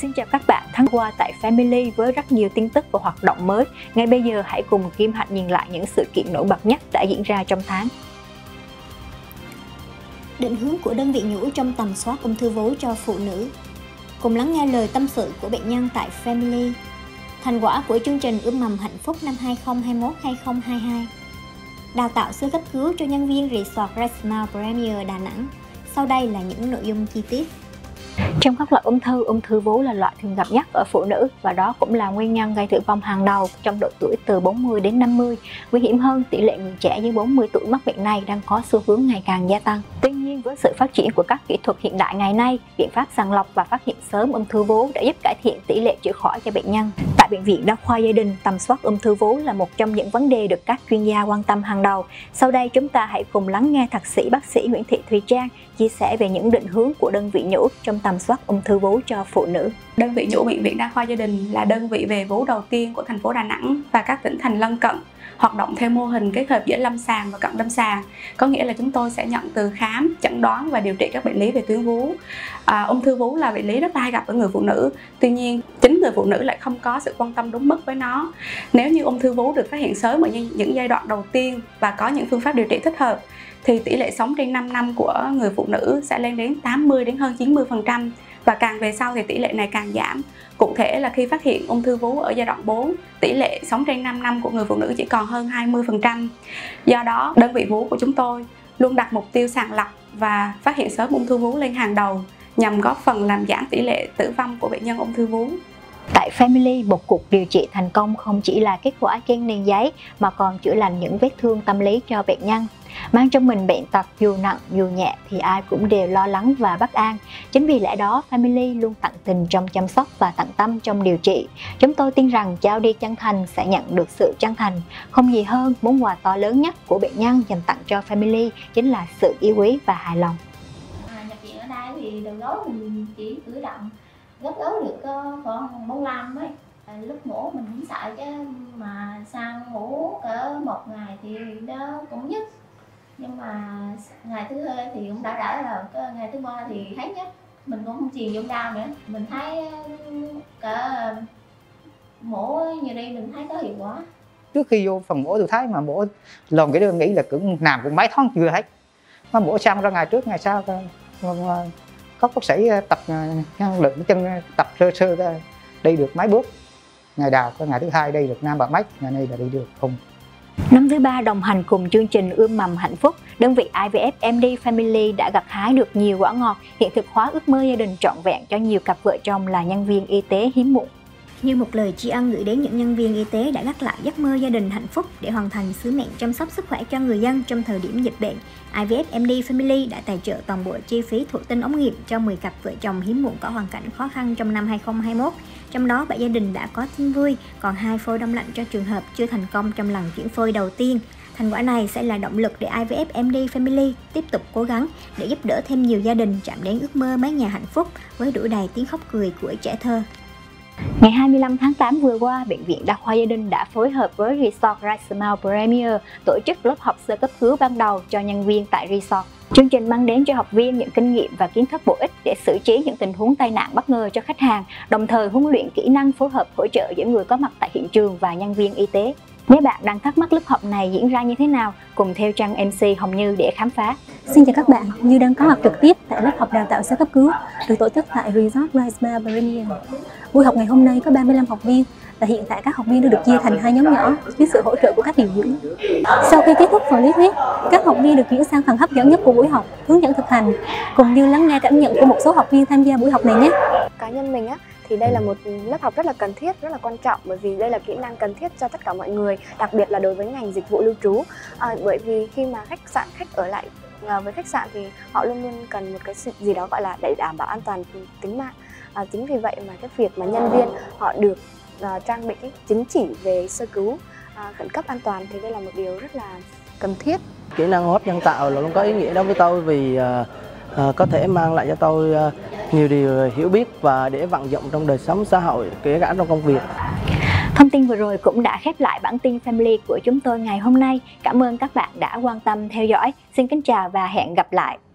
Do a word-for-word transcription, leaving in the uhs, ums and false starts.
Xin chào các bạn, tháng qua tại Family với rất nhiều tin tức và hoạt động mới. Ngay bây giờ hãy cùng Kim Hạnh nhìn lại những sự kiện nổi bật nhất đã diễn ra trong tháng. Định hướng của đơn vị nhũ trong tầm soát ung thư vú cho phụ nữ. Cùng lắng nghe lời tâm sự của bệnh nhân tại Family. Thành quả của chương trình Ươm mầm hạnh phúc năm hai không hai mốt hai không hai hai. Đào tạo sơ cấp cứu cho nhân viên Resort Rismile Premier Đà Nẵng. Sau đây là những nội dung chi tiết. Trong các loại ung thư, ung thư vú là loại thường gặp nhất ở phụ nữ và đó cũng là nguyên nhân gây tử vong hàng đầu trong độ tuổi từ bốn mươi đến năm mươi. Nguy hiểm hơn, tỷ lệ người trẻ dưới bốn mươi tuổi mắc bệnh này đang có xu hướng ngày càng gia tăng. Tuy nhiên, với sự phát triển của các kỹ thuật hiện đại ngày nay, biện pháp sàng lọc và phát hiện sớm ung thư vú đã giúp cải thiện tỷ lệ chữa khỏi cho bệnh nhân. Tại Bệnh viện Đa khoa Gia đình, tầm soát ung thư vú là một trong những vấn đề được các chuyên gia quan tâm hàng đầu. Sau đây chúng ta hãy cùng lắng nghe thạc sĩ bác sĩ Nguyễn Thị Thùy Trang chia sẻ về những định hướng của đơn vị nhũ trong tầm soát ung thư vú cho phụ nữ. Đơn vị nhũ Bệnh viện Đa khoa Gia đình là đơn vị về vú đầu tiên của thành phố Đà Nẵng và các tỉnh thành lân cận, hoạt động theo mô hình kết hợp giữa lâm sàng và cận lâm sàng. Có nghĩa là chúng tôi sẽ nhận từ khám, chẩn đoán và điều trị các bệnh lý về tuyến vú. À, ung thư vú là bệnh lý rất là hay gặp ở người phụ nữ. Tuy nhiên, chính người phụ nữ lại không có sự quan tâm đúng mức với nó. Nếu như ung thư vú được phát hiện sớm ở những giai đoạn đầu tiên và có những phương pháp điều trị thích hợp, thì tỷ lệ sống trên năm năm của người phụ nữ sẽ lên đến tám mươi đến hơn chín mươi phần trăm. Và càng về sau thì tỷ lệ này càng giảm. Cụ thể là khi phát hiện ung thư vú ở giai đoạn bốn, tỷ lệ sống trên năm năm của người phụ nữ chỉ còn hơn hai mươi phần trăm. Do đó, đơn vị vú của chúng tôi luôn đặt mục tiêu sàng lọc và phát hiện sớm ung thư vú lên hàng đầu nhằm góp phần làm giảm tỷ lệ tử vong của bệnh nhân ung thư vú. Tại Family, một cuộc điều trị thành công không chỉ là kết quả trên nền giấy mà còn chữa lành những vết thương tâm lý cho bệnh nhân. Mang trong mình bệnh tật dù nặng dù nhẹ thì ai cũng đều lo lắng và bất an. Chính vì lẽ đó, Family luôn tận tình trong chăm sóc và tận tâm trong điều trị. Chúng tôi tin rằng trao đi chân thành sẽ nhận được sự chân thành. Không gì hơn, món quà to lớn nhất của bệnh nhân dành tặng cho Family chính là sự yêu quý và hài lòng. À, nhập viện ở đây thì đầu gối mình chỉ cử động gấp gấu được khoảng bốn mươi lăm ấy. Lúc ngủ mình cũng sợ chứ mà sang ngủ cỡ một ngày thì nó cũng nhức, nhưng mà ngày thứ hai thì cũng đã đỡ rồi, cái ngày thứ ba thì thấy nhất mình cũng không chìm vô đau nữa. Mình thấy cỡ mổ như đây mình thấy có hiệu quả. Trước khi vô phòng mổ tôi thấy mà mổ lòng cái đơn nghĩ là cũng làm cũng mấy tháng chưa hết, mà mổ xong ra ngày trước ngày sau có bác sĩ tập năng lượng chân tập sơ sơ đi được mấy bước. Ngày đầu có ngày thứ hai đi được năm ba mét, ngày nay là đi được không. Năm thứ ba đồng hành cùng chương trình Ươm mầm hạnh phúc, đơn vị i vê ép em đê Family đã gặt hái được nhiều quả ngọt, hiện thực hóa ước mơ gia đình trọn vẹn cho nhiều cặp vợ chồng là nhân viên y tế hiếm muộn. Như một lời tri ân gửi đến những nhân viên y tế đã gác lại giấc mơ gia đình hạnh phúc để hoàn thành sứ mệnh chăm sóc sức khỏe cho người dân trong thời điểm dịch bệnh, i vê ép em đê Family đã tài trợ toàn bộ chi phí thụ tinh ống nghiệm cho mười cặp vợ chồng hiếm muộn có hoàn cảnh khó khăn trong năm hai không hai mốt. Trong đó, bảy gia đình đã có tin vui, còn hai phôi đông lạnh cho trường hợp chưa thành công trong lần chuyển phôi đầu tiên. Thành quả này sẽ là động lực để i vê ép em đê Family tiếp tục cố gắng để giúp đỡ thêm nhiều gia đình chạm đến ước mơ mái nhà hạnh phúc với đủ đầy tiếng khóc cười của trẻ thơ. Ngày hai mươi lăm tháng tám vừa qua, Bệnh viện Đa khoa Gia đình đã phối hợp với Resort Rismile Premier tổ chức lớp học sơ cấp cứu ban đầu cho nhân viên tại resort. Chương trình mang đến cho học viên những kinh nghiệm và kiến thức bổ ích để xử trí những tình huống tai nạn bất ngờ cho khách hàng, đồng thời huấn luyện kỹ năng phối hợp hỗ trợ giữa người có mặt tại hiện trường và nhân viên y tế. Nếu bạn đang thắc mắc lớp học này diễn ra như thế nào, cùng theo Trang em xê Hồng Như để khám phá. Xin chào các bạn, Như đang có mặt trực tiếp tại lớp học đào tạo sơ cấp cứu được tổ chức tại Resort Rismile Premier. Buổi học ngày hôm nay có ba mươi lăm học viên và hiện tại các học viên đã được chia thành hai nhóm nhỏ với sự hỗ trợ của các điều dưỡng. Sau khi kết thúc phần lý thuyết, các học viên được chuyển sang phần hấp dẫn nhất của buổi học, hướng dẫn thực hành. Cùng Như lắng nghe cảm nhận của một số học viên tham gia buổi học này nhé. Cá nhân mình á, thì đây là một lớp học rất là cần thiết, rất là quan trọng, bởi vì đây là kỹ năng cần thiết cho tất cả mọi người, đặc biệt là đối với ngành dịch vụ lưu trú. À, bởi vì khi mà khách sạn khách ở lại à, với khách sạn thì họ luôn luôn cần một cái sự gì đó gọi là để đảm bảo an toàn tính mạng. À, chính vì vậy mà cái việc mà nhân viên họ được à, trang bị cái chứng chỉ về sơ cứu à, khẩn cấp an toàn thì đây là một điều rất là cần thiết. Kỹ năng hô hấp nhân tạo là cũng có ý nghĩa đối với tôi vì à, à, có thể mang lại cho tôi à, nhiều điều hiểu biết và để vận dụng trong đời sống xã hội, kể cả trong công việc. Thông tin vừa rồi cũng đã khép lại bản tin Family của chúng tôi ngày hôm nay. Cảm ơn các bạn đã quan tâm theo dõi. Xin kính chào và hẹn gặp lại.